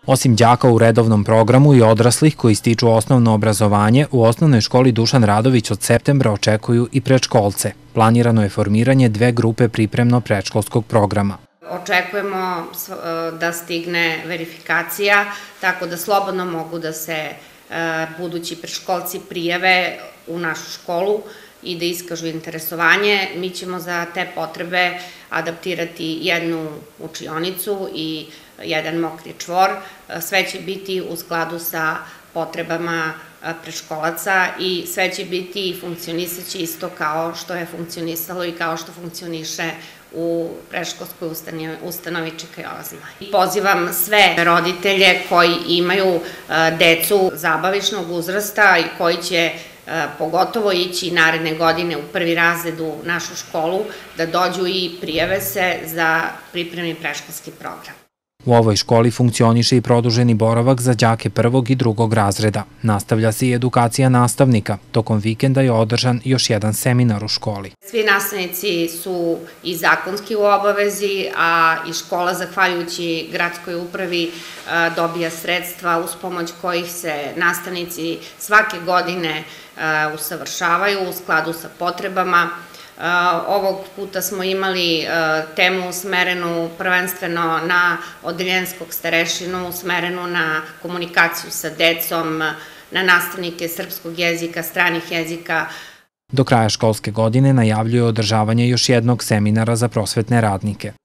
Osim đaka u redovnom programu i odraslih koji stiču osnovno obrazovanje, u osnovnoj školi Dušan Radović od septembra očekuju i predškolce. Planirano je formiranje 2 grupe pripremno-predškolskog programa. Očekujemo da stigne verifikacija, tako da slobodno mogu da se budući predškolci prijave u našu školu i da iskažu interesovanje. Mi ćemo za te potrebe adaptirati jednu učionicu i jedan mokri čvor. Sve će biti u skladu sa potrebama predškolaca i sve će biti i funkcionisaće isto kao što je funkcionisalo i kao što funkcioniše u predškolskoj ustanovi Čika Jozina. Pozivam sve roditelje koji imaju decu zabavišnog uzrasta i koji će pogotovo ići naredne godine u 1. razred u našu školu, da dođu i prijave se za pripremni predškolski program. U ovoj školi funkcioniše i produženi boravak za đake 1. i 2. razreda. Nastavlja se i edukacija nastavnika. Tokom vikenda je održan još jedan seminar u školi. Svi nastavnici su i zakonski u obavezi, a i škola, zahvaljujući gradskoj upravi, dobija sredstva uz pomoć kojih se nastavnici svake godine usavršavaju u skladu sa potrebama. Ovog puta smo imali temu usmerenu prvenstveno na odeljenskog starešinu, usmerenu na komunikaciju sa decom, na nastavnike srpskog jezika, stranih jezika. Do kraja školske godine najavljuje održavanje još jednog seminara za prosvetne radnike.